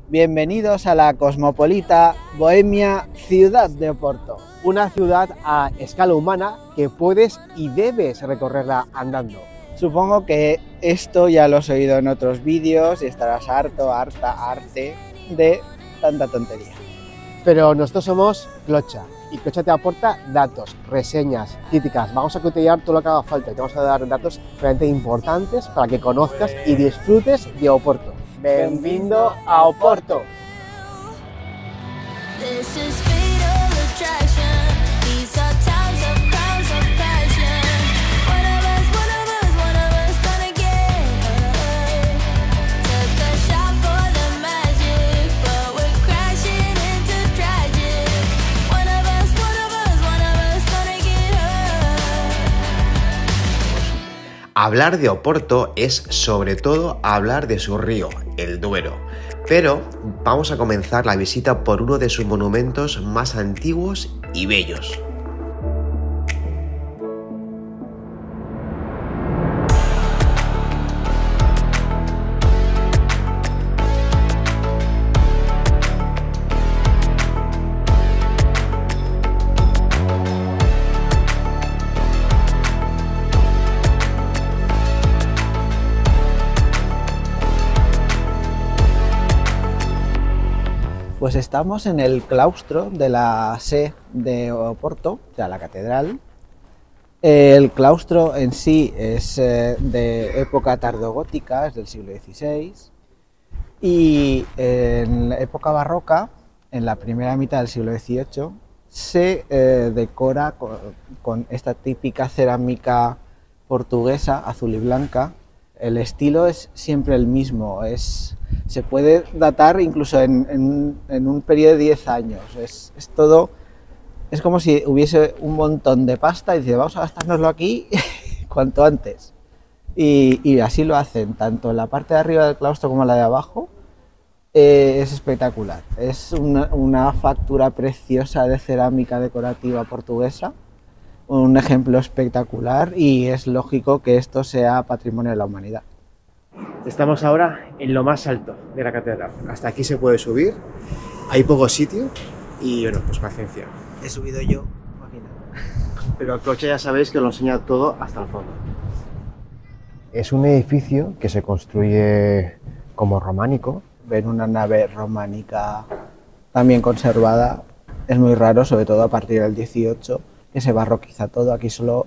Bienvenidos a la cosmopolita, bohemia ciudad de Oporto. Una ciudad a escala humana que puedes y debes recorrerla andando. Supongo que esto ya lo has oído en otros vídeos y estarás arte de tanta tontería. Pero nosotros somos Clocha y Clocha te aporta datos, reseñas, críticas. Vamos a cotillar todo lo que haga falta y te vamos a dar datos realmente importantes para que conozcas y disfrutes de Oporto. ¡Bienvenido a Oporto! Hablar de Oporto es sobre todo hablar de su río, el Duero. Pero vamos a comenzar la visita por uno de sus monumentos más antiguos y bellos. Pues estamos en el claustro de la Sé de Oporto, o sea, la catedral. El claustro en sí es de época tardogótica, es del siglo XVI, y en la época barroca, en la primera mitad del siglo XVIII, se decora con esta típica cerámica portuguesa, azul y blanca. El estilo es siempre el mismo, se puede datar incluso en un periodo de 10 años. Es como si hubiese un montón de pasta y dice, vamos a gastárnoslo aquí cuanto antes. Y así lo hacen, tanto en la parte de arriba del claustro como en la de abajo. Es espectacular, es una factura preciosa de cerámica decorativa portuguesa, un ejemplo espectacular, y es lógico que esto sea patrimonio de la humanidad. Estamos ahora en lo más alto de la catedral. Hasta aquí se puede subir, hay poco sitio y bueno, pues paciencia. He subido yo, imagínate. Pero Clocha ya sabéis que os lo enseña todo hasta el fondo. Es un edificio que se construye como románico. Ver una nave románica también conservada es muy raro, sobre todo a partir del 18, que se barroquiza todo. Aquí solo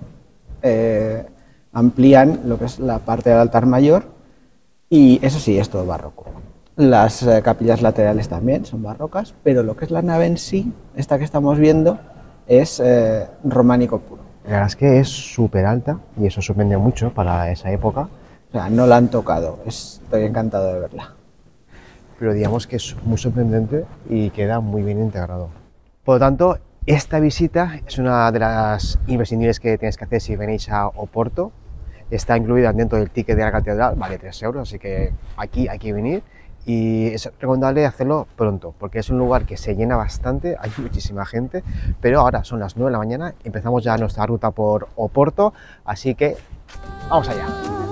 amplían lo que es la parte del altar mayor y eso sí, es todo barroco. Las capillas laterales también son barrocas, pero lo que es la nave en sí, esta que estamos viendo, es románico puro. La verdad es que es súper alta y eso sorprende mucho para esa época. O sea, no la han tocado, estoy encantado de verla. Pero digamos que es muy sorprendente y queda muy bien integrado. Por lo tanto, esta visita es una de las imprescindibles que tenéis que hacer si venís a Oporto. Está incluida dentro del ticket de la catedral, vale 3 euros, así que aquí hay que venir. Y es recomendable hacerlo pronto, porque es un lugar que se llena bastante, hay muchísima gente, pero ahora son las 9 de la mañana, empezamos ya nuestra ruta por Oporto, así que vamos allá.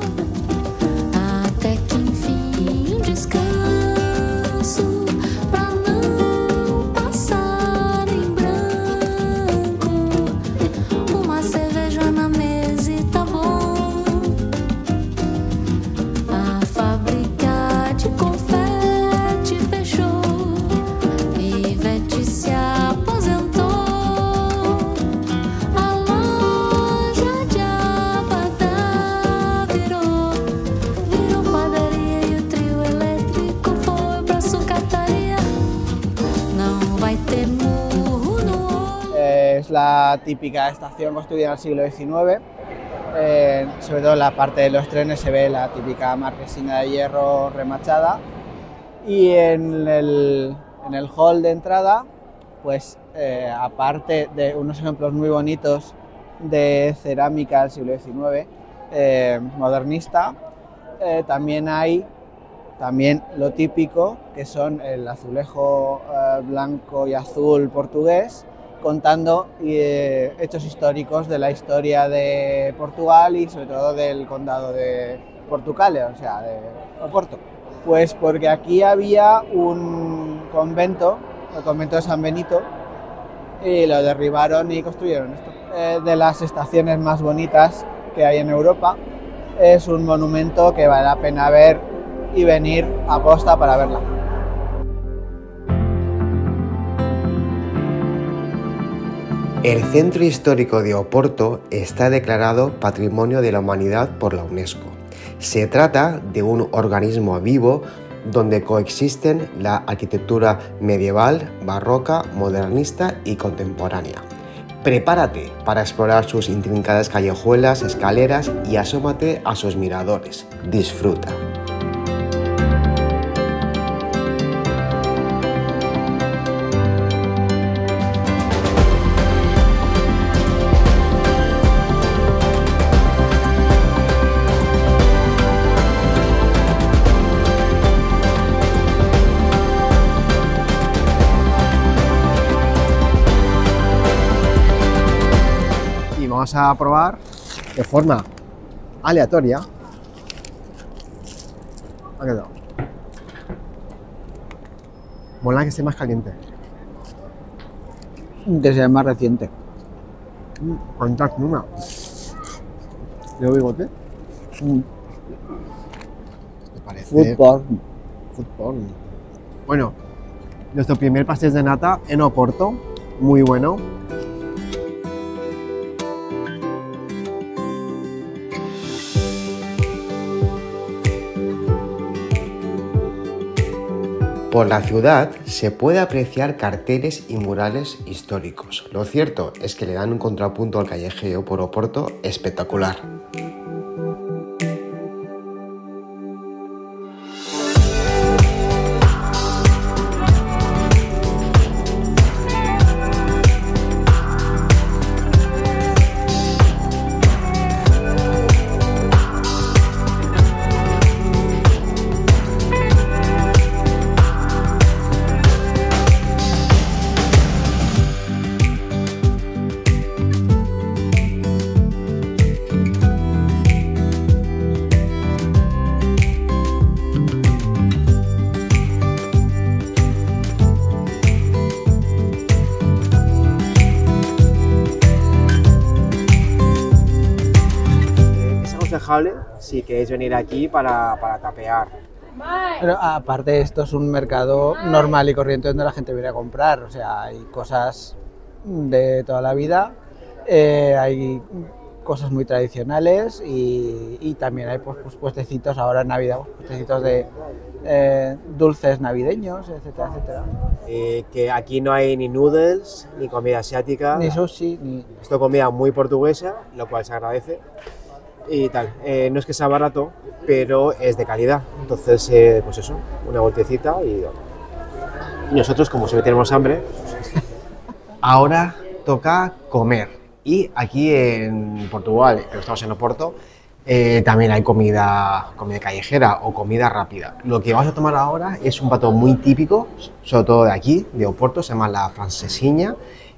Es la típica estación construida en el siglo XIX, sobre todo en la parte de los trenes se ve la típica marquesina de hierro remachada, y en el hall de entrada, pues aparte de unos ejemplos muy bonitos de cerámica del siglo XIX, modernista, también hay lo típico, que son el azulejo blanco y azul portugués, contando hechos históricos de la historia de Portugal y sobre todo del condado de Portucale, o sea, de Oporto. Pues porque aquí había un convento, el convento de San Benito, y lo derribaron y construyeron esto. De las estaciones más bonitas que hay en Europa, es un monumento que vale la pena ver y venir a posta para verla. El centro histórico de Oporto está declarado Patrimonio de la Humanidad por la UNESCO. Se trata de un organismo vivo donde coexisten la arquitectura medieval, barroca, modernista y contemporánea. Prepárate para explorar sus intrincadas callejuelas, escaleras y asómate a sus miradores. Disfruta. Vamos a probar de forma aleatoria. Ha quedado. Mola que esté más caliente. Que sea más reciente. ¿Cuánta pluma? ¿Llevo bigote? ¿Te parece? Food porn. Food porn. Bueno, nuestro primer pastel de nata en Oporto, muy bueno. Por la ciudad se puede apreciar carteles y murales históricos. Lo cierto es que le dan un contrapunto al callejeo por Oporto espectacular. Si queréis venir aquí para tapear. Pero aparte esto es un mercado normal y corriente donde la gente viene a comprar, o sea, hay cosas de toda la vida, hay cosas muy tradicionales y también hay pues, puestecitos ahora en Navidad, puestecitos de dulces navideños, etcétera, etcétera. Que aquí no hay ni noodles, ni comida asiática, Ni sushi, ni... Esto es comida muy portuguesa, lo cual se agradece. Y tal, no es que sea barato, pero es de calidad, entonces pues eso, una vueltecita y nosotros como siempre tenemos hambre. Ahora toca comer y aquí en Portugal, pero estamos en Oporto, también hay comida callejera o comida rápida. Lo que vamos a tomar ahora es un plato muy típico, sobre todo de aquí, de Oporto, se llama la francesiña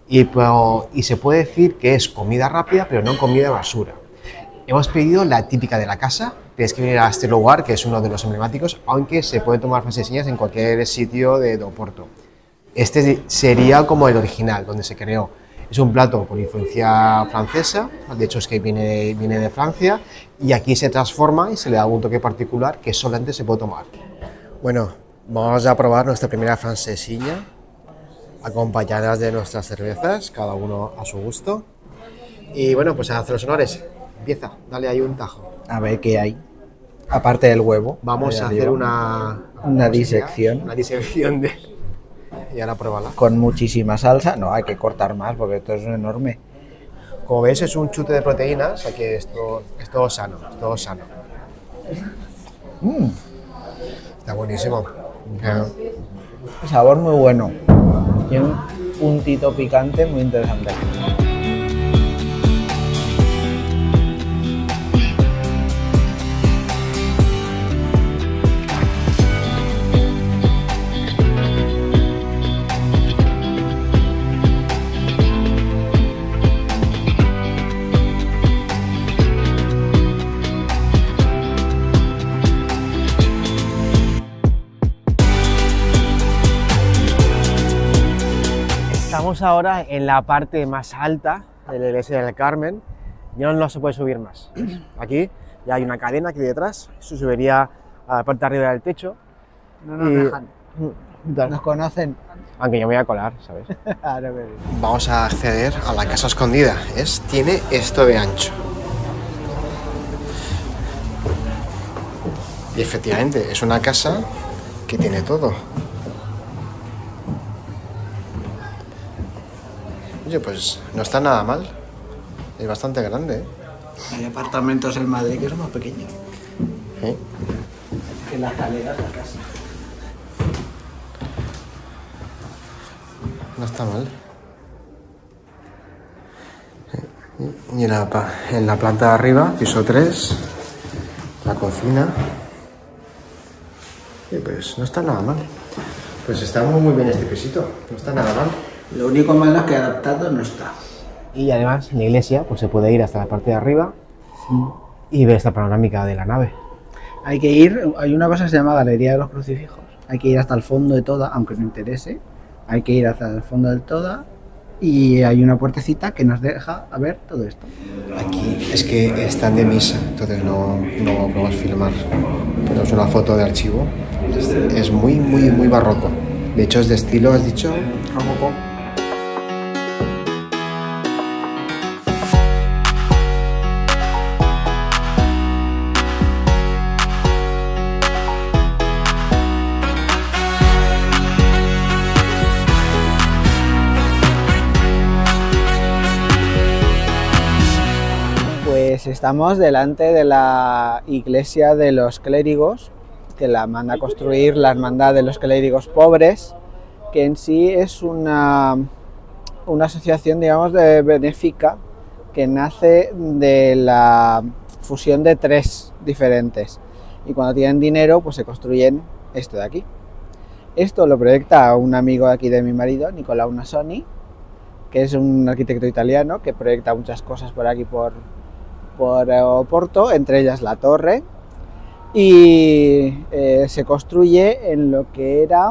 y se puede decir que es comida rápida pero no comida basura. Hemos pedido la típica de la casa, tienes que venir a este lugar, que es uno de los emblemáticos, aunque se pueden tomar francesiñas en cualquier sitio de Oporto. Este sería como el original, donde se creó. Es un plato con influencia francesa, de hecho es que viene de Francia, y aquí se transforma y se le da un toque particular que solamente se puede tomar. Bueno, vamos a probar nuestra primera francesiña, acompañadas de nuestras cervezas, cada uno a su gusto. Y bueno, pues a hacer los honores. Empieza, dale ahí un tajo. A ver qué hay, aparte del huevo. Vamos a hacer una disección. Una disección de... Y ahora pruébala. Con muchísima salsa, no, hay que cortar más porque esto es enorme. Como veis es un chute de proteínas, o sea que es todo sano, es todo sano. Está buenísimo. Sabor muy bueno. Tiene un puntito picante muy interesante. Estamos ahora en la parte más alta de la iglesia del Carmen. Ya no se puede subir más. Aquí ya hay una cadena aquí detrás, eso subiría a la parte de arriba del techo. No nos dejan. Nos conocen. Aunque yo me voy a colar, ¿sabes? Ahora me digo. Vamos a acceder a la casa escondida. Tiene esto de ancho. Y efectivamente, es una casa que tiene todo. Oye, pues no está nada mal. Es bastante grande, ¿eh? Hay apartamentos en Madrid que son más pequeños. ¿Eh? Que la escalera es la casa. No está mal. Y en la planta de arriba, piso 3, la cocina. Y pues no está nada mal. Pues está muy bien este pisito, no está nada mal. Lo único malo es que adaptado no está. Y además, en la iglesia pues se puede ir hasta la parte de arriba y ver esta panorámica de la nave. Hay que ir, hay una cosa que se llama Galería de los Crucifijos. Hay que ir hasta el fondo de toda, aunque no interese. Hay que ir hasta el fondo del toda y hay una puertecita que nos deja a ver todo esto. Aquí es que están de misa, entonces no podemos filmar. Pero es una foto de archivo. Es muy barroco. De hecho es de estilo, has dicho, rococó. Pues estamos delante de la iglesia de los clérigos, que la manda a construir la Hermandad de los Clérigos Pobres, que en sí es una asociación, digamos, de benéfica que nace de la fusión de 3 diferentes. Y cuando tienen dinero, pues se construyen esto de aquí. Esto lo proyecta un amigo aquí de mi marido, Nicolau Nasoni, que es un arquitecto italiano que proyecta muchas cosas por aquí, por Oporto, entre ellas la torre, y se construye en lo que era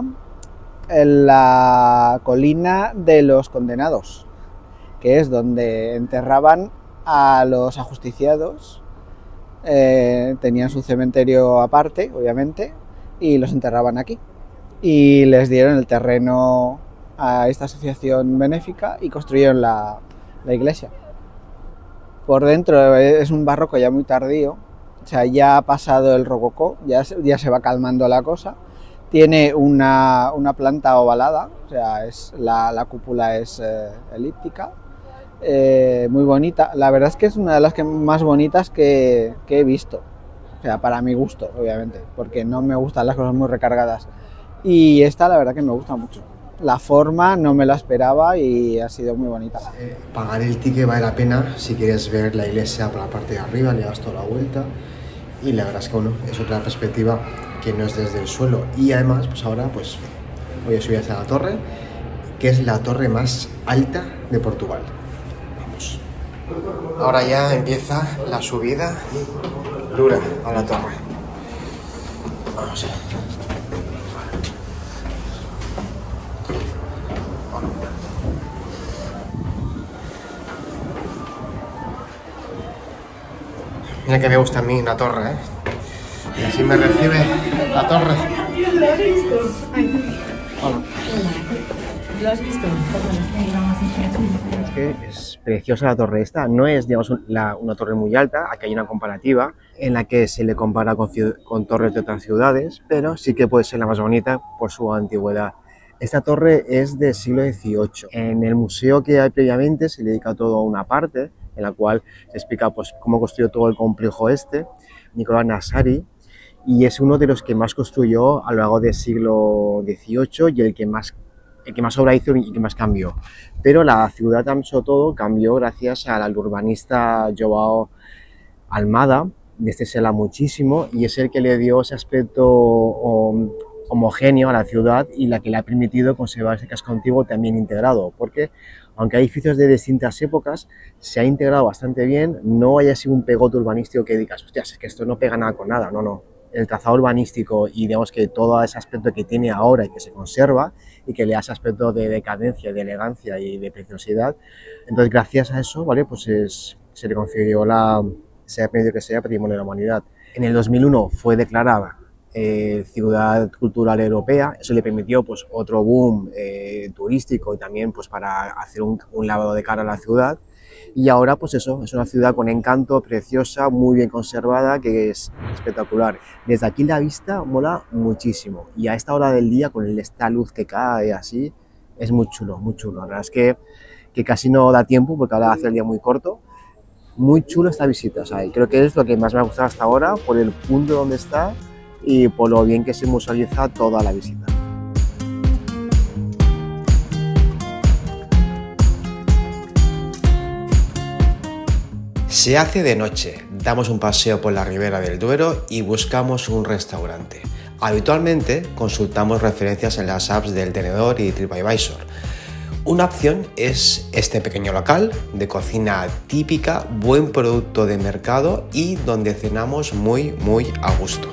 la colina de los condenados, que es donde enterraban a los ajusticiados. Tenían su cementerio aparte, obviamente, y los enterraban aquí. Y les dieron el terreno a esta asociación benéfica y construyeron la iglesia. Por dentro es un barroco ya muy tardío, o sea, ya ha pasado el rococó, ya se va calmando la cosa. Tiene una planta ovalada, o sea, la cúpula es elíptica, muy bonita. La verdad es que es una de las más bonitas que he visto, o sea, para mi gusto, obviamente, porque no me gustan las cosas muy recargadas. Y esta la verdad que me gusta mucho. La forma no me la esperaba y ha sido muy bonita. Pagar el ticket vale la pena si quieres ver la iglesia por la parte de arriba, le das toda la vuelta y la verdad es que bueno, es otra perspectiva que no es desde el suelo. Y además, pues ahora pues voy a subir hasta la torre, que es la torre más alta de Portugal. Vamos. Ahora ya empieza la subida dura a la torre. Vamos. Mira que me gusta a mí la torre, ¿eh? Y así me recibe la torre. ¿Lo has visto? Hola. ¿Lo has visto? Es que es preciosa la torre esta, no es, digamos, una torre muy alta, aquí hay una comparativa en la que se le compara con torres de otras ciudades, pero sí que puede ser la más bonita por su antigüedad. Esta torre es del siglo XVIII. En el museo que hay previamente se le dedica todo a una parte, en la cual se explica pues, cómo construyó todo el complejo Nicolau Nasari, y es uno de los que más construyó a lo largo del siglo XVIII y el que más obra hizo y que más cambió. Pero la ciudad, sobre todo, cambió gracias al urbanista João Almada. De este se habla muchísimo y es el que le dio ese aspecto homogéneo a la ciudad y la que le ha permitido conservar ese casco antiguo también integrado, porque aunque hay edificios de distintas épocas, se ha integrado bastante bien, no haya sido un pegote urbanístico que digas, hostias, es que esto no pega nada con nada, no. el trazado urbanístico y digamos que todo ese aspecto que tiene ahora y que se conserva y que le da ese aspecto de decadencia, de elegancia y de preciosidad. Entonces, gracias a eso, ¿vale? Pues se le concedió se ha pedido que sea Patrimonio de la Humanidad. En el 2001 fue declarada Ciudad Cultural Europea. Eso le permitió pues, otro boom turístico y también pues, para hacer un lavado de cara a la ciudad. Y ahora pues eso, es una ciudad con encanto, preciosa, muy bien conservada, que es espectacular. Desde aquí la vista mola muchísimo y a esta hora del día con esta luz que cae así, es muy chulo, muy chulo. La verdad es que casi no da tiempo porque ahora hace el día muy corto. Muy chulo esta visita, o sea, y creo que es lo que más me ha gustado hasta ahora por el punto donde está y por lo bien que se visualiza toda la visita. Se hace de noche, damos un paseo por la ribera del Duero y buscamos un restaurante. Habitualmente consultamos referencias en las apps del Tenedor y TripAdvisor. Una opción es este pequeño local de cocina típica, buen producto de mercado y donde cenamos muy a gusto.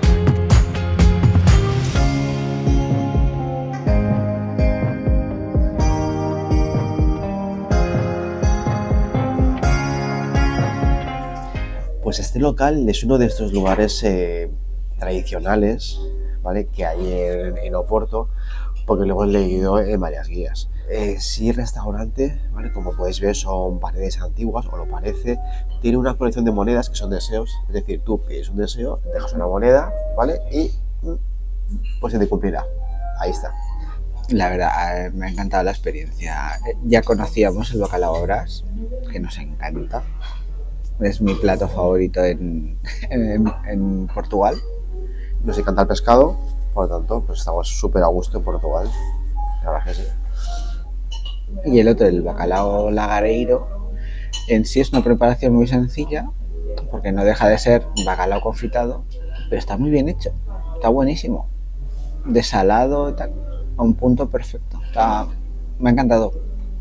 Pues este local es uno de estos lugares tradicionales, ¿vale? Que hay en Oporto, porque lo hemos leído en varias guías. Sí, restaurante, ¿vale? Como podéis ver, son paredes antiguas, o lo parece. Tiene una colección de monedas que son deseos, es decir, tú pides un deseo, dejas una moneda, ¿vale? Y pues se te cumplirá. Ahí está. La verdad, me ha encantado la experiencia. Ya conocíamos el bacalao Brás, que nos encanta. Es mi plato favorito en Portugal. Nos encanta el pescado, por lo tanto, pues estamos súper a gusto en Portugal. La verdad que sí. Y el otro, el bacalao lagareiro, en sí es una preparación muy sencilla, porque no deja de ser bacalao confitado, pero está muy bien hecho, está buenísimo. Desalado y tal, a un punto perfecto. Me ha encantado.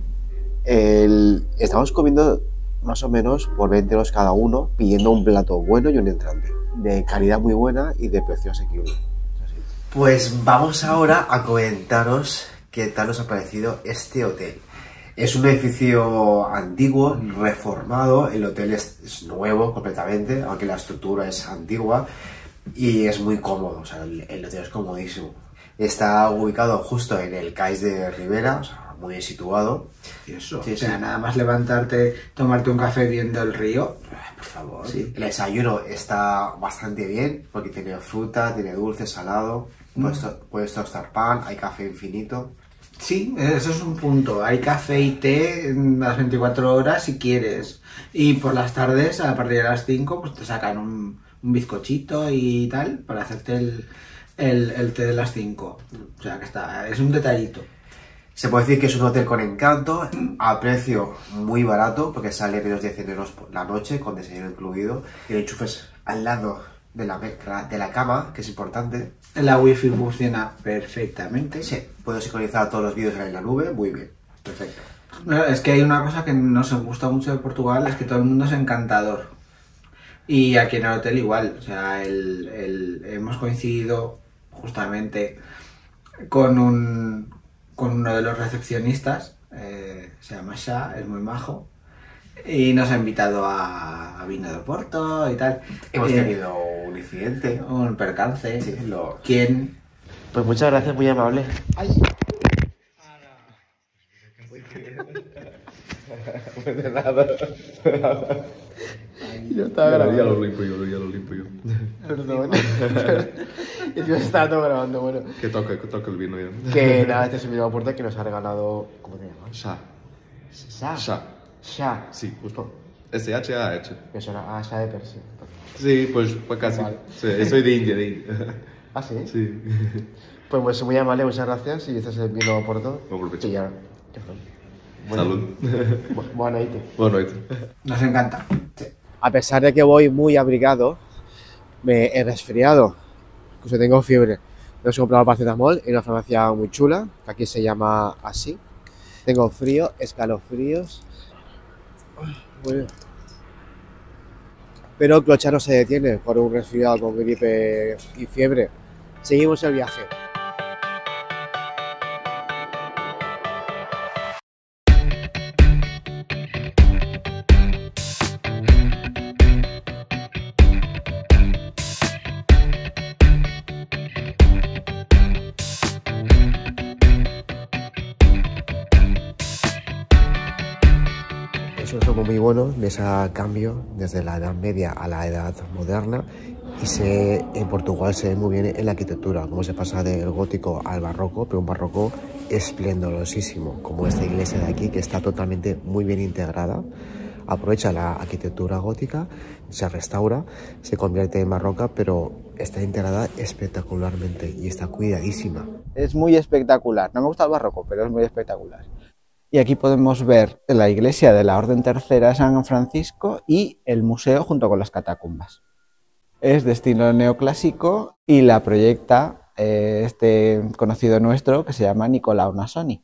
Estamos comiendo más o menos por 20 euros cada uno, pidiendo un plato bueno y un entrante, de calidad muy buena y de precio asequible. Pues vamos ahora a comentaros qué tal nos ha parecido este hotel. Es un edificio antiguo, reformado, el hotel es nuevo completamente, aunque la estructura es antigua y es muy cómodo, o sea, el hotel es comodísimo. Está ubicado justo en el cais de Ribera, o sea, muy bien situado. Eso, Sí, o sea, sí. nada más levantarte, tomarte un café viendo el río, por favor. Sí, el desayuno está bastante bien porque tiene fruta, tiene dulce, salado, puedes tostar pan, hay café infinito. Sí, eso es un punto. Hay café y té las 24 horas si quieres. Y por las tardes, a partir de las 5, pues te sacan un bizcochito y tal para hacerte el té de las 5. O sea, que es un detallito. Se puede decir que es un hotel con encanto, a precio muy barato, porque sale menos de 100 euros por la noche, con desayuno incluido. Y el enchufe es al lado de la cama, que es importante. La wifi funciona perfectamente. Sí, puedo sincronizar todos los vídeos en la nube, muy bien. Perfecto. No, es que hay una cosa que nos gusta mucho de Portugal, es que todo el mundo es encantador. Y aquí en el hotel igual, o sea, hemos coincidido justamente con uno de los recepcionistas, se llama Sha, es muy majo, y nos ha invitado a vino de Oporto y tal. Hemos tenido un incidente. Un percance. Sí, ¿Quién? Pues muchas gracias, muy amable. ¡Ay! De nada. Yo estaba grabando. Ya lo limpio yo. Perdón. Yo estaba todo grabando, bueno. Que toca el vino ya. Que nada, este es el mismo puerta que nos ha regalado. ¿Cómo te llamas? Sha. Sha. Sí, justo. S-H-A-H. Que suena a Sha de Persia. Sí, pues casi. Vale. Sí, soy de India. ¿Ah, sí? Sí. Pues muy amable, muchas gracias. Y este es el vino Oporto. Buen provecho. Y ya. Salud. Buena noche. Boa noite. Nos encanta. Sí. A pesar de que voy muy abrigado, me he resfriado. Incluso tengo fiebre. Me he comprado paracetamol en una farmacia muy chula, que aquí se llama así. Tengo frío, escalofríos. Bueno. pero Clochar no se detiene por un resfriado con gripe y fiebre. Seguimos el viaje. Es un juego muy bueno, ves a cambio desde la Edad Media a la Edad Moderna y en Portugal se ve muy bien en la arquitectura, cómo se pasa del gótico al barroco, pero un barroco esplendorosísimo, como esta iglesia de aquí que está totalmente muy bien integrada. Aprovecha la arquitectura gótica, se restaura, se convierte en barroca, pero está integrada espectacularmente y está cuidadísima. Es muy espectacular, no me gusta el barroco, pero es muy espectacular. Y aquí podemos ver la iglesia de la Orden Tercera de San Francisco y el museo junto con las catacumbas. Es de estilo neoclásico y la proyecta este conocido nuestro que se llama Nicolau Nasoni.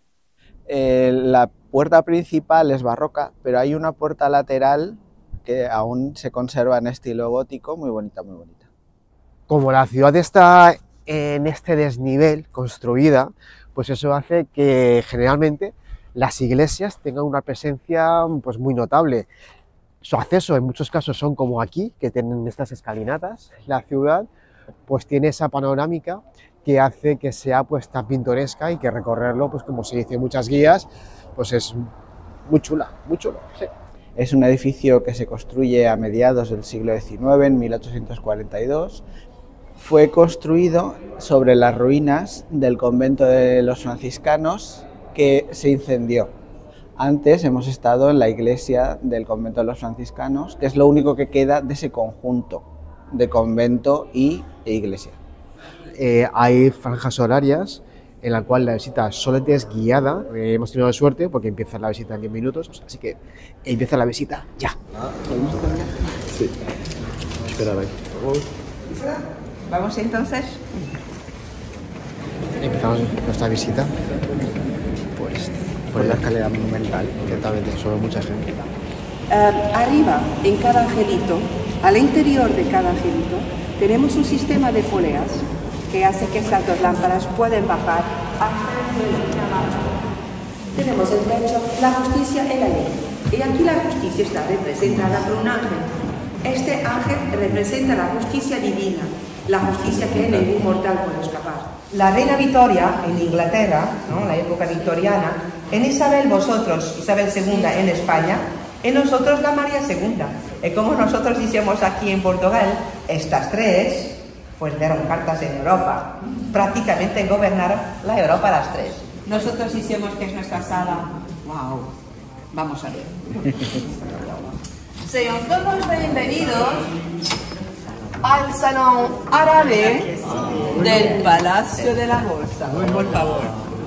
La puerta principal es barroca, pero hay una puerta lateral que aún se conserva en estilo gótico, muy bonita, muy bonita. Como la ciudad está en este desnivel construida, pues eso hace que generalmente las iglesias tengan una presencia pues muy notable. Su acceso en muchos casos son como aquí, que tienen estas escalinatas. La ciudad pues tiene esa panorámica que hace que sea pues tan pintoresca y que recorrerlo, pues como se dice en muchas guías, pues es muy chula, muy chulo. Sí. Es un edificio que se construye a mediados del siglo XIX, en 1842. Fue construido sobre las ruinas del convento de los franciscanos que se incendió. Antes hemos estado en la iglesia del convento de los franciscanos, que es lo único que queda de ese conjunto de convento e iglesia. Hay franjas horarias en la cual la visita solamente es guiada. Hemos tenido suerte porque empieza la visita en 10 minutos, así que empieza la visita ya. ¿Podemos terminar? Sí. Espera, ahí. Vamos entonces. Empezamos nuestra visita pues Por la escalera monumental. directamente, sobre mucha gente. Arriba, en cada angelito, al interior de cada angelito, tenemos un sistema de poleas que hace que estas dos lámparas pueden bajar hasta el suelo. Tenemos el techo, la justicia y la ley. Y aquí la justicia está representada por un ángel. Este ángel representa la justicia divina, la justicia que ningún mortal puede escapar. La reina Victoria en Inglaterra, ¿no?, en la época victoriana, en Isabel vosotros, Isabel II en España, en nosotros la María II. Y como nosotros hicimos aquí en Portugal, estas tres pues dieron cartas en Europa, prácticamente gobernaron la Europa las tres. Nosotros hicimos que es nuestra sala. ¡Wow! Vamos a ver. Sean todos bienvenidos al salón árabe del Palacio de la Bolsa. Por favor.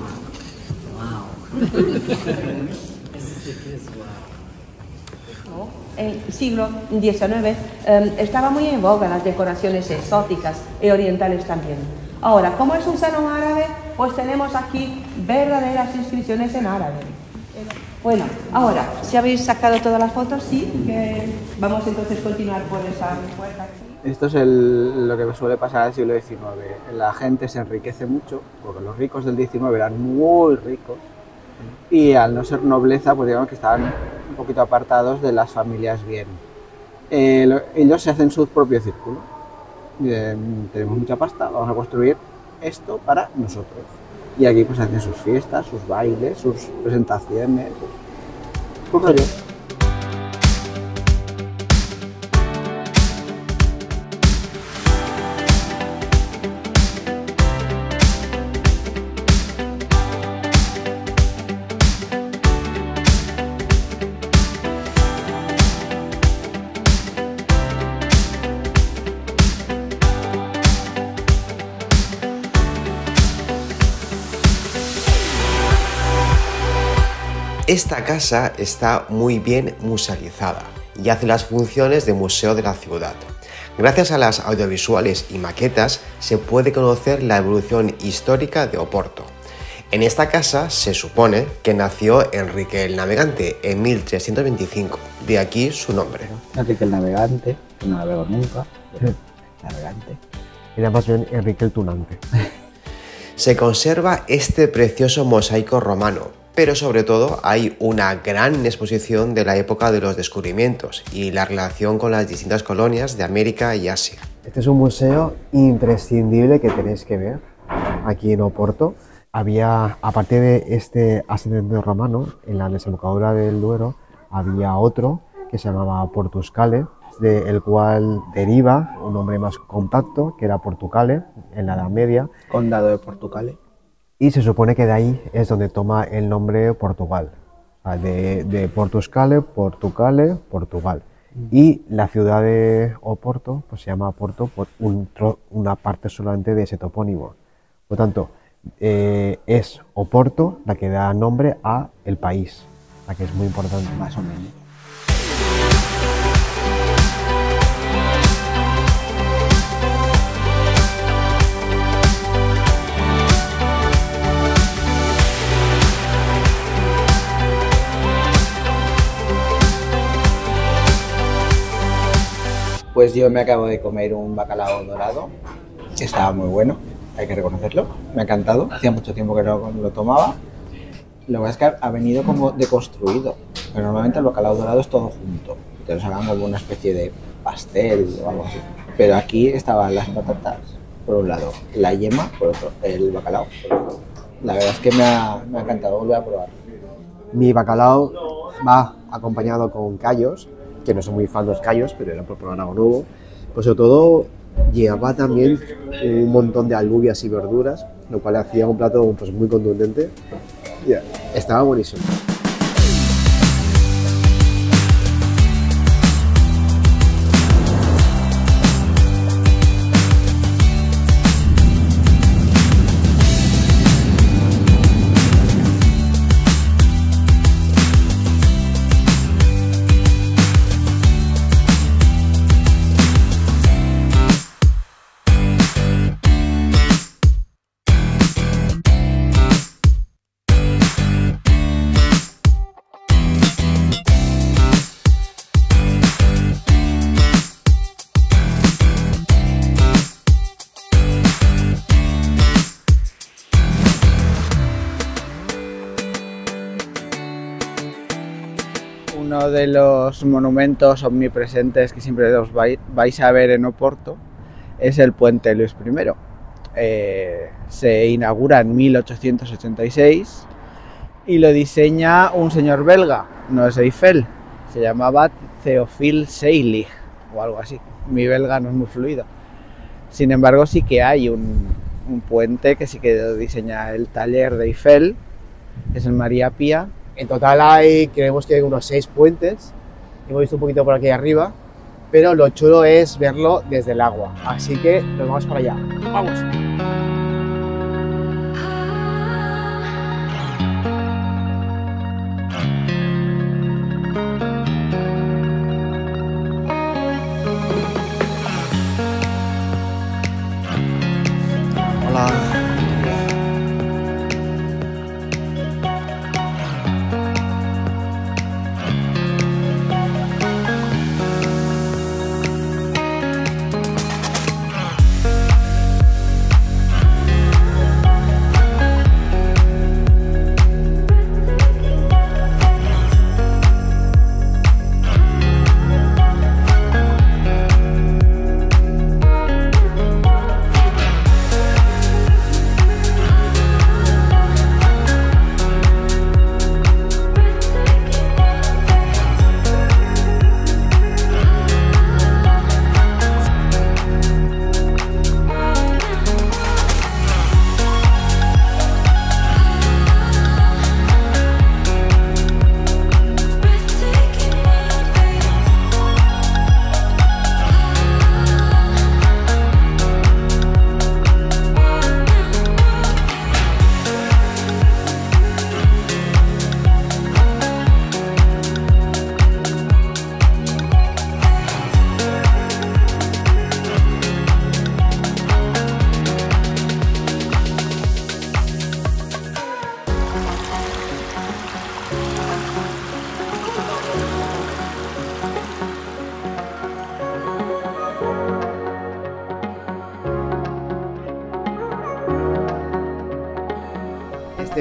En el siglo XIX estaba muy en boga las decoraciones exóticas y orientales también. Ahora, como es un salón árabe, pues tenemos aquí verdaderas inscripciones en árabe. Bueno, ahora, si habéis sacado todas las fotos, sí, que vamos entonces a continuar por esa puerta aquí. Esto es lo que suele pasar al siglo XIX. La gente se enriquece mucho, porque los ricos del XIX eran muy ricos, y al no ser nobleza, pues digamos que estaban un poquito apartados de las familias bien. Ellos se hacen su propio círculo. Tenemos mucha pasta, vamos a construir esto para nosotros. Y aquí pues hacen sus fiestas, sus bailes, sus presentaciones, un rollo. Esta casa está muy bien musealizada y hace las funciones de museo de la ciudad. Gracias a las audiovisuales y maquetas se puede conocer la evolución histórica de Oporto. En esta casa se supone que nació Enrique el Navegante en 1325, de aquí su nombre. Enrique el Navegante, que no navegó nunca, pero navegante. Era más bien Enrique el Tunante. Se conserva este precioso mosaico romano, pero sobre todo hay una gran exposición de la época de los descubrimientos y la relación con las distintas colonias de América y Asia. Este es un museo imprescindible que tenéis que ver aquí en Oporto. Había, aparte de este asentamiento romano, en la desembocadura del Duero, había otro que se llamaba Portuscale, del cual deriva un nombre más compacto, que era Portucale, en la Edad Media. Condado de Portucale. Y se supone que de ahí es donde toma el nombre Portugal. O sea, de Portuscale, Portugal. Y la ciudad de Oporto pues se llama Porto por una parte solamente de ese topónimo. Por lo tanto, es Oporto la que da nombre a el país, la que es muy importante. Más o menos. Pues yo me acabo de comer un bacalao dorado, que estaba muy bueno, hay que reconocerlo, me ha encantado, hacía mucho tiempo que no lo tomaba. Lo que pasa es que ha venido como deconstruido, pero normalmente el bacalao dorado es todo junto, te lo sacan como una especie de pastel o algo así. Pero aquí estaban las patatas por un lado, la yema por otro, el bacalao por otro. La verdad es que me ha encantado, volver a probar. Mi bacalao va acompañado con callos, que no soy muy fan de los callos, pero era por probar algo nuevo. Pues sobre todo llevaba también un montón de alubias y verduras, lo cual hacía un plato pues muy contundente. Estaba buenísimo. Uno de los monumentos omnipresentes que siempre os vais a ver en Oporto es el puente Luis I. Se inaugura en 1886 y lo diseña un señor belga, no es Eiffel, se llamaba Théophile Seylig o algo así. Mi belga no es muy fluido. Sin embargo, sí que hay un puente que sí que diseña el taller de Eiffel, es el María Pía. En total creemos que hay unos 6 puentes, hemos visto un poquito por aquí arriba, pero lo chulo es verlo desde el agua, así que nos vamos para allá. ¡Vamos! Hola.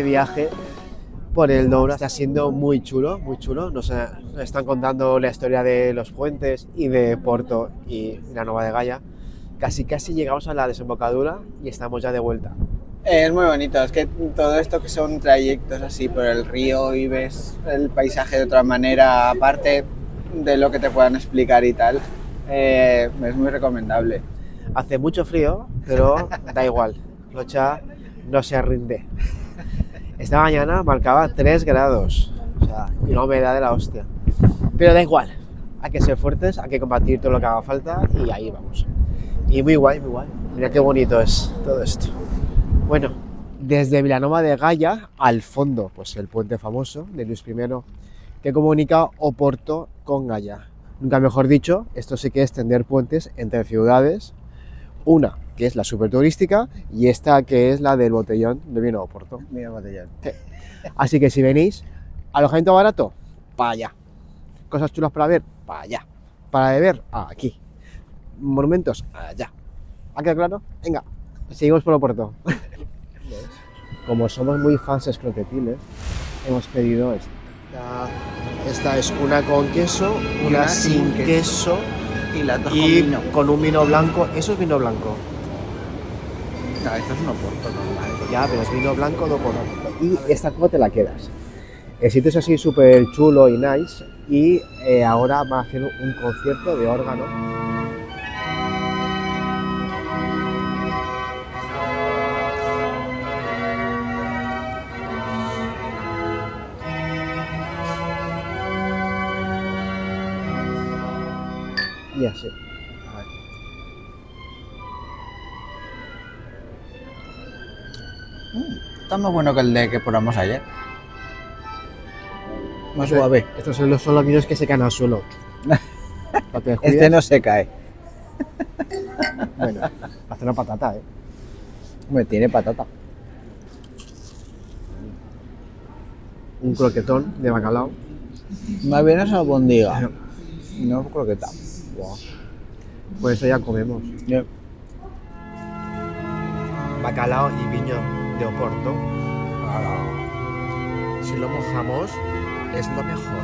viaje por el Douro. Está siendo muy chulo, muy chulo. Nos están contando la historia de los puentes y de Porto y la Nova de Gaia. Casi llegamos a la desembocadura y estamos ya de vuelta. Es muy bonito, es que todo esto que son trayectos así por el río y ves el paisaje de otra manera, aparte de lo que te puedan explicar y tal, es muy recomendable. Hace mucho frío, pero da igual, Rocha no se rinde. Esta mañana marcaba 3 grados, o sea, y una humedad de la hostia. Pero da igual, hay que ser fuertes, hay que combatir todo lo que haga falta y ahí vamos. Y muy guay, muy guay. Mira qué bonito es todo esto. Bueno, desde Vilanova de Gaia al fondo, pues el puente famoso de Luis I que comunica Oporto con Gaia. Nunca mejor dicho, esto sí que es tender puentes entre ciudades. Una que es la superturística y esta que es la del botellón de vino Oporto. Mira el botellón. Sí. Así que si venís, alojamiento barato, para allá. Cosas chulas para ver, para allá. Para beber, aquí. Monumentos, allá. ¿Ha quedado claro? Venga, seguimos por Oporto. Como somos muy fans escrotetiles, hemos pedido esta. Esta es una con queso, una sin queso y la otra y con vino. con un vino blanco. Eso es vino blanco. No, esto es un Oporto normal. Ya, pero es vino blanco de Oporto. Y esta cómo te la quedas. El sitio es así súper chulo y nice y ahora va a hacer un concierto de órgano. Y así. A ver. Está más bueno que el de que probamos ayer. Más suave. Estos son los vinos que se caen al suelo. Para que Este descuides. no se cae. Bueno, hace una patata, ¿eh? Hombre, tiene patata. Un croquetón de bacalao. Más bien es albondiga. No croqueta. Wow. Pues eso ya comemos. Yeah. Bacalao y viño de Oporto. Si lo mojamos, es lo mejor.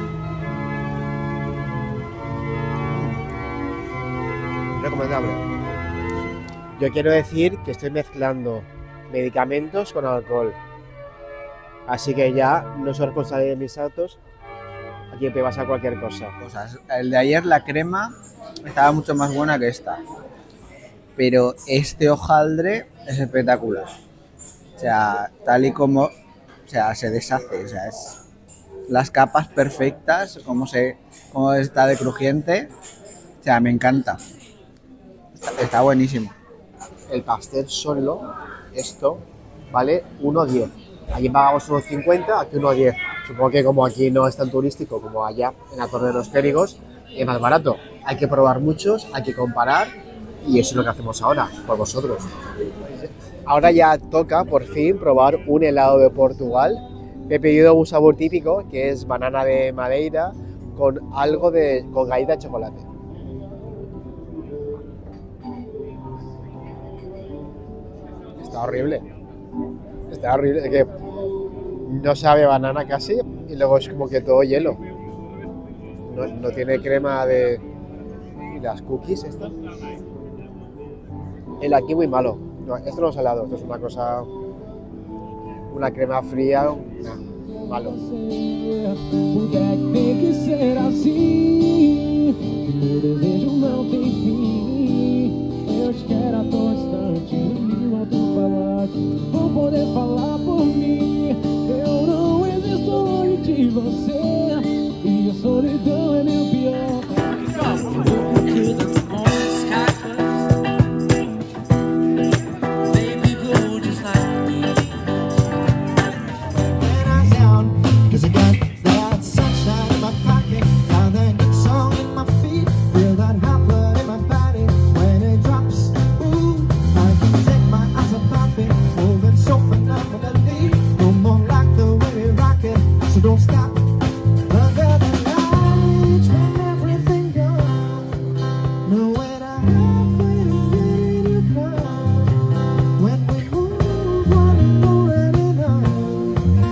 Recomendable. Yo quiero decir que estoy mezclando medicamentos con alcohol. Así que ya no soy responsable de mis actos. Aquí te pasa cualquier cosa. Cosas. El de ayer, la crema, estaba mucho más buena que esta. Pero este hojaldre es espectacular. O sea, tal y como... O sea, se deshace. O sea, es... Las capas perfectas, como está de crujiente. O sea, me encanta. Está buenísimo. El pastel solo, esto, vale 1,10. Aquí pagamos 1,50, aquí 1,10. Supongo que como aquí no es tan turístico como allá en la Torre de los Clérigos, es más barato. Hay que probar muchos, hay que comparar y eso es lo que hacemos ahora, por vosotros. Ahora ya toca, por fin, probar un helado de Portugal. Me he pedido un sabor típico, que es banana de Madeira con algo con galleta de chocolate. Está horrible. Está horrible, es que no sabe banana casi y luego es como que todo hielo. No tiene crema de... ¿Y las cookies estas? El aquí muy malo. No, esto no es helado, esto es una cosa... Una crema fría, malo. Porque é que tem que ser assim? Meu desejo não tem fim. Eu te quero a todo instante. Não tu falaste, vou poder falar por mim. Eu não existo longe de você. E a solidão é meu pior. Don't stop under the lights when everything gone. Nowhere to hide when you come. When we move, what already know.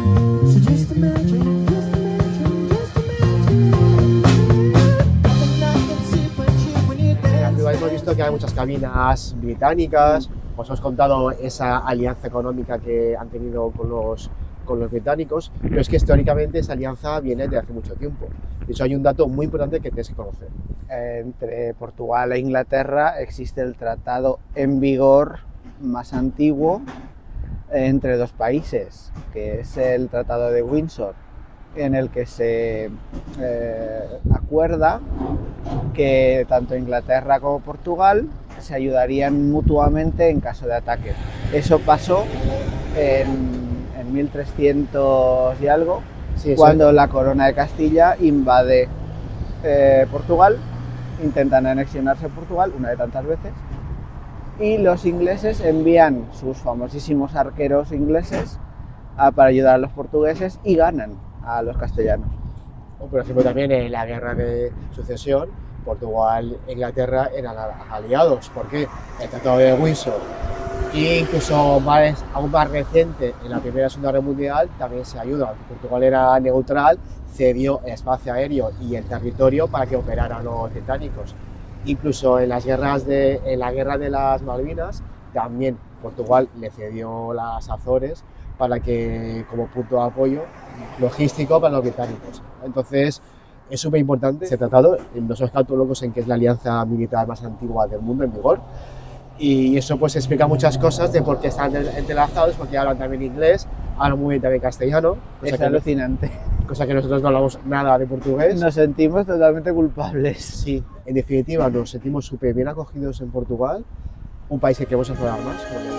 que hay muchas cabinas británicas, os hemos contado esa alianza económica que han tenido con los británicos, pero es que históricamente esa alianza viene de hace mucho tiempo. De hecho, hay un dato muy importante que tienes que conocer. Entre Portugal e Inglaterra existe el tratado en vigor más antiguo entre dos países, que es el Tratado de Windsor, en el que se acuerda que tanto Inglaterra como Portugal se ayudarían mutuamente en caso de ataque. Eso pasó en 1300 y algo, Sí, cuando la corona de Castilla invade Portugal, intentan anexionarse a Portugal una de tantas veces, y los ingleses envían sus famosísimos arqueros ingleses para ayudar a los portugueses y ganan a los castellanos. Por ejemplo, también en la guerra de sucesión, Portugal e Inglaterra eran aliados. ¿Por qué? El Tratado de Windsor, e incluso aún más reciente, en la Primera y Segunda Guerra Mundial, también se ayudan. Portugal era neutral, cedió el espacio aéreo y el territorio para que operaran los británicos. Incluso en la guerra de las Malvinas, también Portugal le cedió las Azores para que, como punto de apoyo logístico para los británicos. Entonces, es súper importante este tratado. No somos locos en que es la alianza militar más antigua del mundo en vigor. Y eso pues explica muchas cosas de por qué están entrelazados, porque hablan también inglés, hablan muy bien también castellano. Es alucinante. Cosa que nosotros no hablamos nada de portugués. Nos sentimos totalmente culpables. Sí, en definitiva nos sentimos súper bien acogidos en Portugal, un país que queremos explorar más.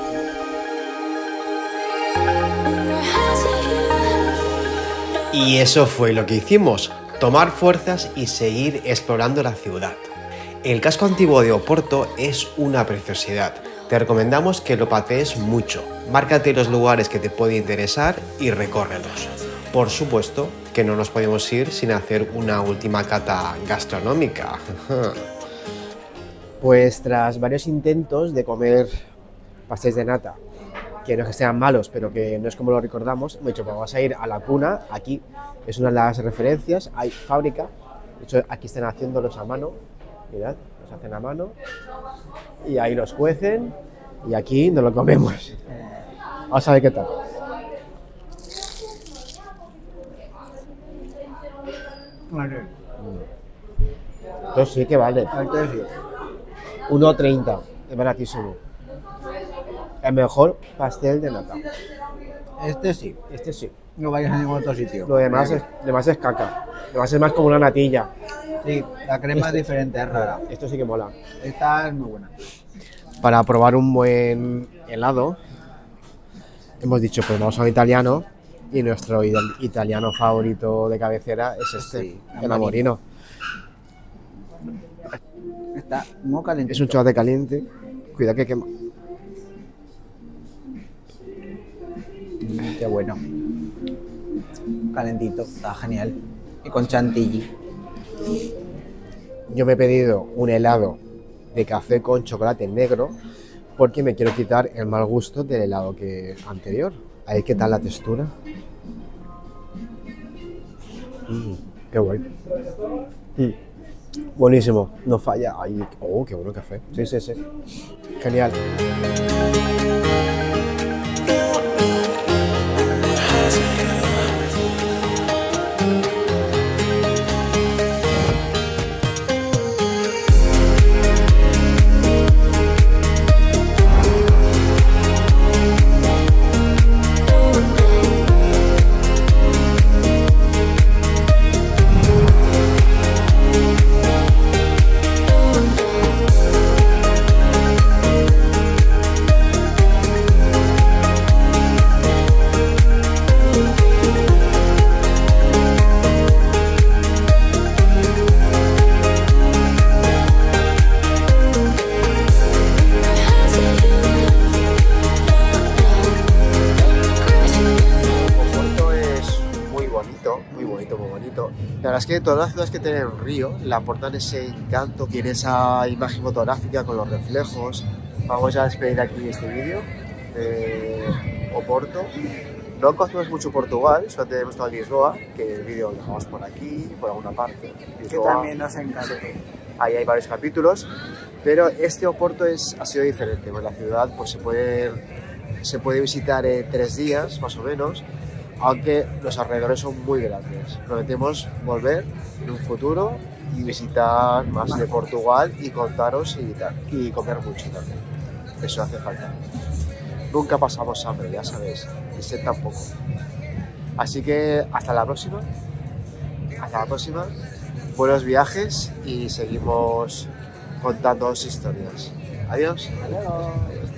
Y eso fue lo que hicimos, tomar fuerzas y seguir explorando la ciudad. El casco antiguo de Oporto es una preciosidad. Te recomendamos que lo patees mucho. Márcate los lugares que te pueden interesar y recórrelos. Por supuesto que no nos podemos ir sin hacer una última cata gastronómica. Pues tras varios intentos de comer pasteles de nata, que no es que sean malos, pero que no es como lo recordamos, hemos dicho, pues vamos a ir a la Cuna. Aquí es una de las referencias, hay fábrica, de hecho aquí están haciéndolos a mano, mirad, los hacen a mano, y ahí los cuecen, y aquí nos lo comemos. Vamos a ver qué tal. Esto sí que vale. 1,30, es baratísimo. El mejor pastel de nata. Este sí, Este sí. no vayas a ningún otro sitio. Lo demás es caca. Lo demás es más como una natilla. Sí, la crema es diferente, es rara. Esto sí que mola. Esta es muy buena. Para probar un buen helado, hemos dicho, pues vamos a un italiano, y nuestro italiano favorito de cabecera es este, Sí, el Amorino. Está muy calentito. Es un chocolate caliente, cuidado que quema. Qué bueno. Calentito, está genial. Y con chantilly. Yo me he pedido un helado de café con chocolate negro porque me quiero quitar el mal gusto del helado anterior. A ver qué tal la textura. Qué guay. Buenísimo, no falla. Ay, oh, qué bueno el café. Sí, sí, sí. Genial. La verdad es que todas las ciudades que tienen un río le aportan ese encanto, tiene esa imagen fotográfica con los reflejos. Vamos a despedir aquí este vídeo de Oporto. No conocemos mucho Portugal, solo tenemos estado en Lisboa, que el vídeo lo dejamos por aquí, por alguna parte. Que también nos encanta. Sí. ahí hay varios capítulos, pero este Oporto ha sido diferente. Pues la ciudad pues, se puede visitar en 3 días, más o menos, aunque los alrededores son muy grandes. Prometemos volver en un futuro y visitar más de Portugal y contaros y comer mucho también. Eso hace falta. Nunca pasamos hambre, ya sabéis, y sed tampoco. Así que hasta la próxima. Hasta la próxima. Buenos viajes y seguimos contándoos historias. Adiós. Hasta luego.